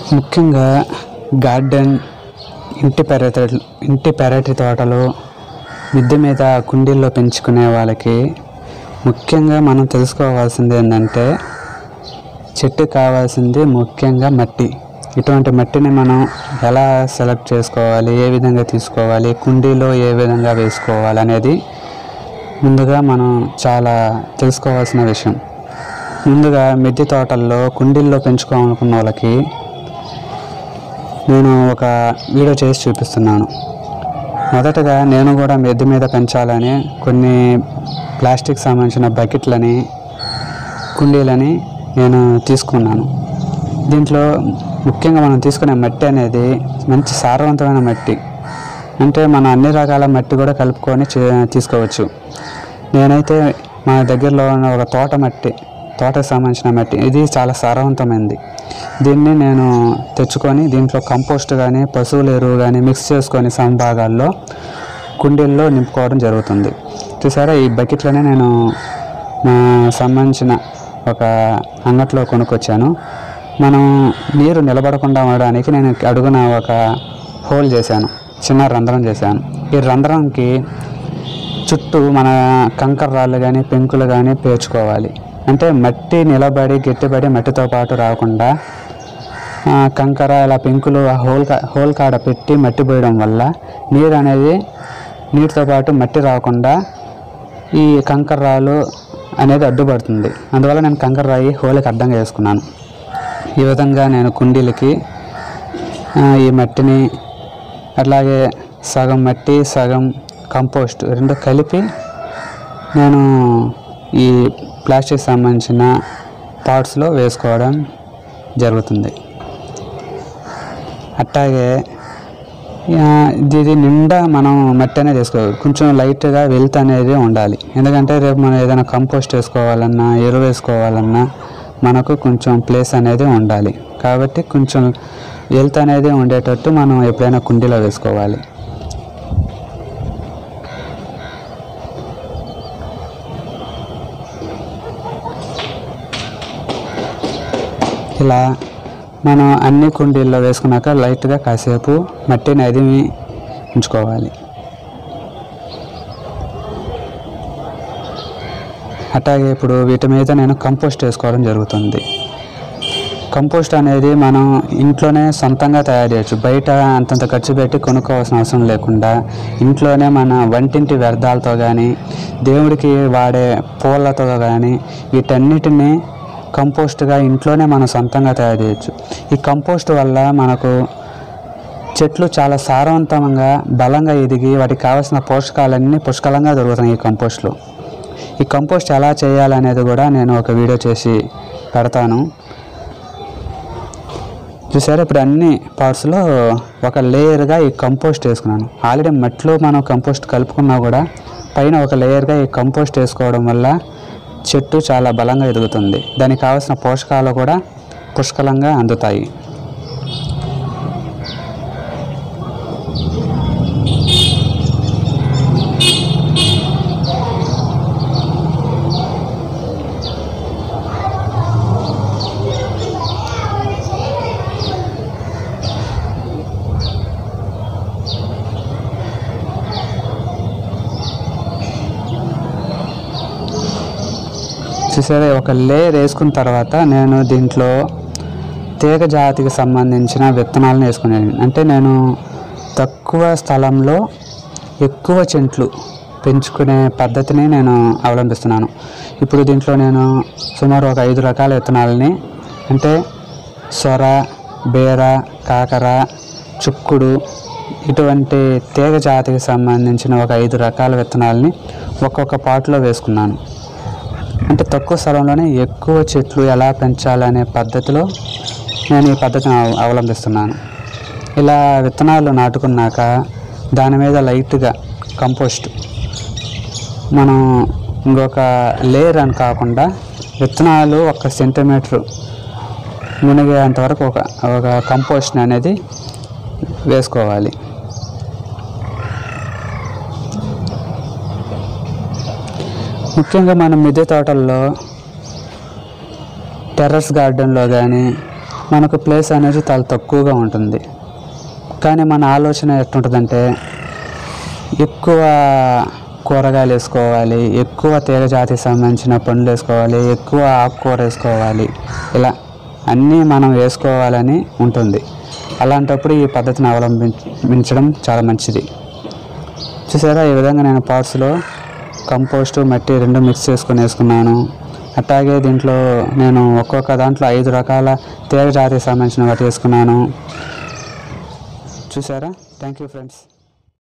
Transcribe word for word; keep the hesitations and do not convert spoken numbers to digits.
ముఖ్యంగా గార్డెన్ ఇంటి పెరటి ఇంటి పెరటి తోటలు మిద్దె మీద కుండీల్లో పెంచుకునే వాళ్ళకి ముఖ్యంగా మనం తెలుసుకోవాల్సింది ఏంటంటే చెట్టు కావాల్సింది ముఖ్యంగా మట్టి. ఇటువంటి మట్టిని మనం ఎలా సెలెక్ట్ చేసుకోవాలి, ఏ విధంగా తీసుకోవాలి, కుండీలో ఏ విధంగా వేసుకోవాలి అనేది ముందుగా మనం చాలా తెలుసుకోవాల్సిన విషయం. ముందుగా మిద్దె తోటల్లో కుండీల్లో పెంచుకోవాలనుకున్న వాళ్ళకి నేను ఒక వీడియో చేసి చూపిస్తున్నాను. మొదటగా నేను కూడా మిద్దె మీద పెంచాలని కొన్ని ప్లాస్టిక్ సంబంధించిన బకెట్లని, కుండీలని నేను తీసుకున్నాను. దీంట్లో ముఖ్యంగా మనం తీసుకునే మట్టి అనేది మంచి సారవంతమైన మట్టి. అంటే మనం అన్ని రకాల మట్టి కూడా కలుపుకొని తీసుకోవచ్చు. నేనైతే మా దగ్గరలో ఉన్న ఒక తోట మట్టి, తోటకు సంబంధించిన మట్టి, ఇది చాలా సారవంతమైనది. దీన్ని నేను తెచ్చుకొని దీంట్లో కంపోస్ట్ కానీ పశువుల ఎరువు కానీ మిక్స్ చేసుకొని సమభాగాల్లో కుండీల్లో నింపుకోవడం జరుగుతుంది. చూసారా, ఈ బకెట్లోనే నేను సంబంధించిన ఒక అంగట్లో కొనుక్కొచ్చాను. మనం నీరు నిలబడకుండా ఉండడానికి నేను అడుగున ఒక హోల్ చేశాను, చిన్న రంధ్రం చేశాను. ఈ రంధ్రంకి చుట్టూ మన కంకర రాళ్ళు కానీ పెంకులు కానీ పేర్చుకోవాలి. అంటే మట్టి నిలబడి గట్టిపడి మట్టితో పాటు రాకుండా కంకర ఇలా పెంకులు హోల్ హోల్ కాడ పెట్టి మట్టి పోయడం వల్ల నీరు అనేది నీటితో పాటు మట్టి రాకుండా ఈ కంకర రాళ్ళు అనేది అడ్డుపడుతుంది. అందువల్ల నేను కంకర రాయి హోల్కి అడ్డంగా వేసుకున్నాను. ఈ విధంగా నేను కుండీలకి ఈ మట్టిని, అట్లాగే సగం మట్టి సగం కంపోస్ట్ రెండు కలిపి నేను ఈ ప్లాస్టిక్ సంబంధించిన పాట్స్లో వేసుకోవడం జరుగుతుంది. అట్లాగే ఇది నిండా మనం మట్టి అనేది వేసుకోవాలి. కొంచెం లైట్గా వెల్త్ అనేది ఉండాలి. ఎందుకంటే రేపు మనం ఏదైనా కంపోస్ట్ వేసుకోవాలన్నా, ఎరువు వేసుకోవాలన్నా మనకు కొంచెం ప్లేస్ అనేది ఉండాలి. కాబట్టి కొంచెం వెల్త్ అనేది ఉండేటట్టు మనం ఎప్పుడైనా కుండీలో వేసుకోవాలి. ఇలా మనం అన్ని కుండీల్లో వేసుకున్నాక లైట్గా కాసేపు మట్టిని అదిమి ఉంచుకోవాలి. అట్లాగే ఇప్పుడు వీటి మీద నేను కంపోస్ట్ వేసుకోవడం జరుగుతుంది. కంపోస్ట్ అనేది మనం ఇంట్లోనే సొంతంగా తయారు చేయొచ్చు. బయట అంతంత ఖర్చు పెట్టి కొనుక్కోవాల్సిన అవసరం లేకుండా ఇంట్లోనే మన వంటింటి వ్యర్థాలతో కానీ, దేవుడికి వాడే పూలతో కానీ వీటన్నిటిని కంపోస్ట్గా ఇంట్లోనే మనం సొంతంగా తయారు చేయొచ్చు. ఈ కంపోస్ట్ వల్ల మనకు చెట్లు చాలా సారవంతంగా బలంగా ఎదిగి వాటికి కావాల్సిన పోషకాలన్నీ పుష్కలంగా దొరుకుతాయి ఈ కంపోస్ట్లో. ఈ కంపోస్ట్ ఎలా చేయాలనేది కూడా నేను ఒక వీడియో చేసి పెడతాను. చూసారా, ఇప్పుడు అన్ని పార్ట్స్లో ఒక లేయర్గా ఈ కంపోస్ట్ వేసుకున్నాను. ఆల్రెడీ మట్టిలో మనం కంపోస్ట్ కలుపుకున్నా కూడా పైన ఒక లేయర్గా ఈ కంపోస్ట్ వేసుకోవడం వల్ల చెట్టు చాలా బలంగా ఎదుగుతుంది. దానికి కావాల్సిన పోషకాలు కూడా పుష్కలంగా అందుతాయి. చూసారా, ఒక లేయర్ వేసుకున్న తర్వాత నేను దీంట్లో తీగ జాతికి సంబంధించిన విత్తనాలను వేసుకున్నాను. అంటే నేను తక్కువ స్థలంలో ఎక్కువ చెట్లు పెంచుకునే పద్ధతిని నేను అవలంబిస్తున్నాను. ఇప్పుడు దీంట్లో నేను సుమారు ఒక ఐదు రకాల విత్తనాలని, అంటే సొర, బేర, కాకర, చుక్కుడు ఇటువంటి తీగ జాతికి సంబంధించిన ఒక ఐదు రకాల విత్తనాలని ఒక్కొక్క పాట్లో వేసుకున్నాను. అంటే తక్కువ స్థలంలోనే ఎక్కువ చెట్లు ఎలా పెంచాలనే పద్ధతిలో నేను ఈ పద్ధతిని అవలంబిస్తున్నాను. ఇలా విత్తనాలు నాటుకున్నాక దాని మీద లైట్గా కంపోస్ట్ మనం ఇంకొక లేయర్ అని కాకుండా విత్తనాలు ఒక సెంటీమీటర్ మునిగేంతవరకు ఒక ఒక కంపోస్ట్ అనేది వేసుకోవాలి. ముఖ్యంగా మనం మిద్దె తోటల్లో టెర్రస్ గార్డెన్లో కానీ మనకు ప్లేస్ అనేది చాలా తక్కువగా ఉంటుంది. కానీ మన ఆలోచన ఎట్లుంటుందంటే ఎక్కువ కూరగాయలు వేసుకోవాలి, ఎక్కువ తీగజాతికి సంబంధించిన పండ్లు వేసుకోవాలి, ఎక్కువ ఆకుకూర వేసుకోవాలి, ఇలా అన్నీ మనం వేసుకోవాలని ఉంటుంది. అలాంటప్పుడు ఈ పద్ధతిని అవలంబించడం చాలా మంచిది. చూసారా, ఈ విధంగా నేను పాట్స్లో కంపోస్టు మట్టి రెండు మిక్స్ చేసుకొని వేసుకున్నాను. అట్లాగే దీంట్లో నేను ఒక్కొక్క దాంట్లో ఐదు రకాల తీగజాతికి సంబంధించిన వాటి వేసుకున్నాను. చూసారా. Thank you friends.